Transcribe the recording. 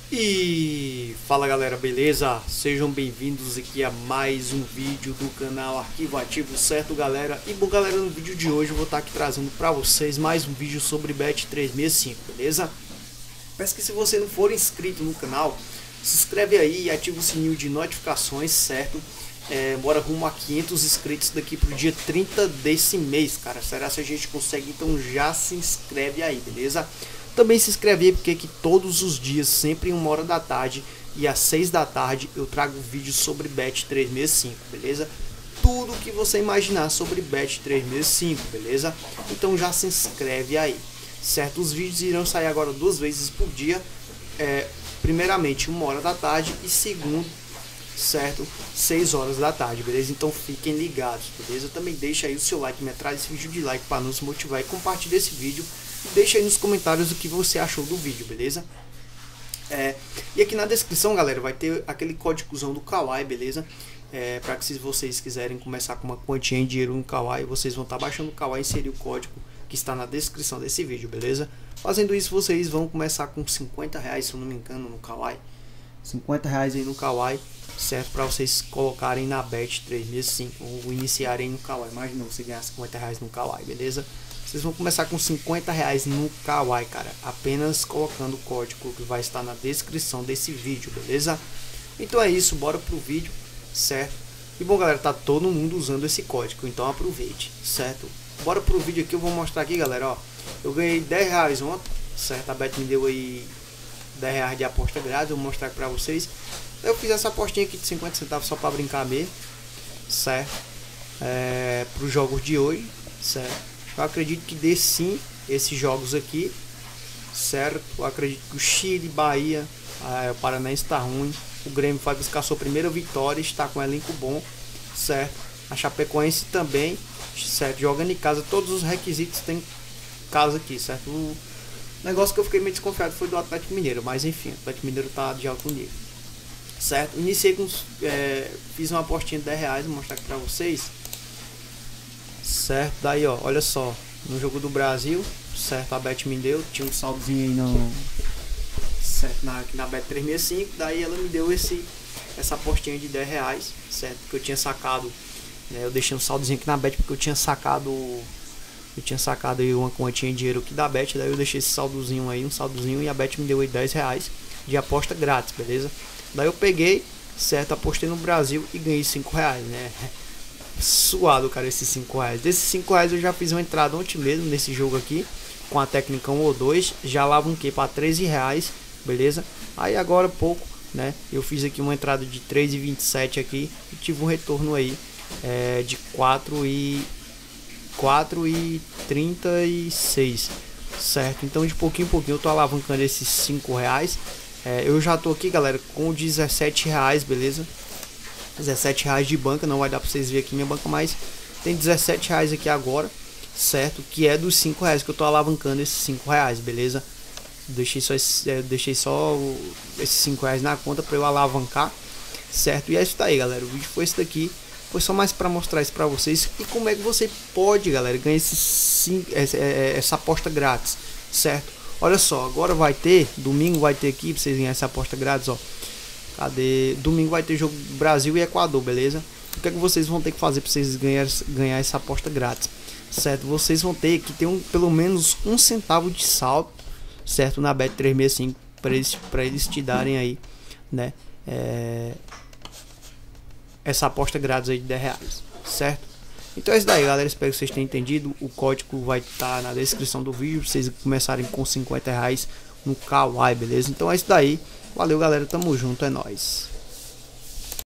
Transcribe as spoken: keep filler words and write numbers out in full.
E fala galera, beleza? Sejam bem-vindos aqui a mais um vídeo do canal Arquivo Ativo, certo galera? E bom galera, no vídeo de hoje eu vou estar aqui trazendo para vocês mais um vídeo sobre Bet trezentos e sessenta e cinco, beleza? Peço que se você não for inscrito no canal, se inscreve aí e ativa o sininho de notificações, certo? É, bora rumo a quinhentos inscritos daqui pro dia trinta desse mês, cara. Será se a gente consegue? Então já se inscreve aí, beleza? Também se inscreve aí porque aqui todos os dias, sempre em uma hora da tarde e às seis da tarde, eu trago vídeos sobre Bet trezentos e sessenta e cinco, beleza? Tudo que você imaginar sobre Bet trezentos e sessenta e cinco, beleza? Então já se inscreve aí, certo? Os vídeos irão sair agora duas vezes por dia, é, primeiramente uma hora da tarde e segundo, certo, seis horas da tarde, beleza? Então fiquem ligados, beleza? Também deixa aí o seu like, me traz esse vídeo de like para nos motivar e compartilha esse vídeo. Deixa aí nos comentários o que você achou do vídeo, beleza? É, e aqui na descrição, galera, vai ter aquele códigozão do Kawaii, beleza? É, para que se vocês quiserem começar com uma quantia em dinheiro no Kawaii, vocês vão estar baixando o Kawaii e inserir o código que está na descrição desse vídeo, beleza? Fazendo isso, vocês vão começar com cinquenta reais, se eu não me engano, no Kawaii. cinquenta reais aí no Kawaii, certo? Para vocês colocarem na Bet trezentos e sessenta e cinco ou iniciarem no Kawaii. Imagina você ganhar cinquenta reais no Kawaii, beleza? Vocês vão começar com cinquenta reais no Kawaii, cara, apenas colocando o código que vai estar na descrição desse vídeo, beleza? Então é isso, bora pro vídeo, certo? E bom galera, tá todo mundo usando esse código, então aproveite, certo? Bora pro vídeo aqui, eu vou mostrar aqui, galera, ó. Eu ganhei dez reais ontem, certo? A Bet me deu aí dez reais de aposta grátis, eu vou mostrar aqui pra vocês. Eu fiz essa apostinha aqui de cinquenta centavos só pra brincar mesmo, certo? É, pros jogos de hoje, certo? Eu acredito que dê sim esses jogos aqui, certo? Eu acredito que o Chile, Bahia, ah, o Paranaense está ruim. O Grêmio vai buscar sua primeira vitória, está com um elenco bom, certo? A Chapecoense também, certo? Jogando em casa, todos os requisitos tem casa aqui, certo? O negócio que eu fiquei meio desconfiado foi do Atlético Mineiro, mas enfim, o Atlético Mineiro está de alto nível, certo? Iniciei com, é, fiz uma apostinha de dez reais, vou mostrar aqui para vocês. Certo, daí ó, olha só, no jogo do Brasil, certo, a Bet me deu, tinha um saldozinho aí no, certo, na, na Bet trezentos e sessenta e cinco, daí ela me deu esse, essa apostinha de dez reais, certo, que eu tinha sacado, né, eu deixei um saldozinho aqui na Bet porque eu tinha sacado, eu tinha sacado aí uma quantia em dinheiro aqui da Bet, daí eu deixei esse saldozinho aí, um saldozinho, e a Bet me deu aí dez reais de aposta grátis, beleza? Daí eu peguei, certo, apostei no Brasil e ganhei cinco reais, né? Suado, cara, esses cinco reais. Desses cinco reais eu já fiz uma entrada ontem mesmo nesse jogo aqui, com a técnica um ou dois, já alavanquei para treze reais, beleza? Aí agora pouco, né, eu fiz aqui uma entrada de três e vinte e sete aqui e tive um retorno aí é, de quatro e trinta e seis, certo? Então de pouquinho em pouquinho eu tô alavancando esses cinco reais. É, eu já tô aqui, galera, com dezessete reais, beleza? dezessete reais de banca, não vai dar para vocês verem aqui minha banca, mas tem dezessete reais aqui agora, certo? Que é dos cinco reais que eu tô alavancando esses cinco reais, beleza? Deixei só, esse, é, deixei só o, esses cinco reais na conta para eu alavancar, certo? E é isso daí, galera. O vídeo foi esse daqui, foi só mais para mostrar isso para vocês e como é que você pode, galera, ganhar esses, essa, essa aposta grátis, certo? Olha só, agora vai ter, domingo vai ter aqui para vocês ganharem essa aposta grátis, ó. Cadê? Domingo vai ter jogo Brasil e Equador, beleza? O que é que vocês vão ter que fazer para vocês ganhar, ganhar essa aposta grátis, certo? Vocês vão ter que ter um, pelo menos um centavo de saldo, certo? Na Bet trezentos e sessenta e cinco para eles, para eles te darem aí, né? É, essa aposta grátis aí de dez reais, certo? Então é isso daí, galera. Espero que vocês tenham entendido. O código vai estar na descrição do vídeo para vocês começarem com cinquenta reais no Kawaii, beleza? Então é isso daí. Valeu, galera, tamo junto, é nóis.